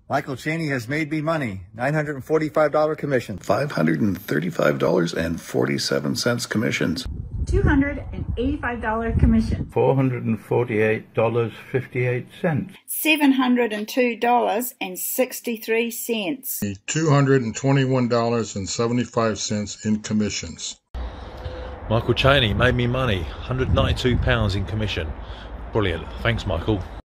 Michael Cheney has made me money. $945 commission. $535.47 commissions. $285 commission. $448.58. $702.63. $221.75 in commissions. Michael Cheney made me money. £192 in commission. Brilliant. Thanks, Michael.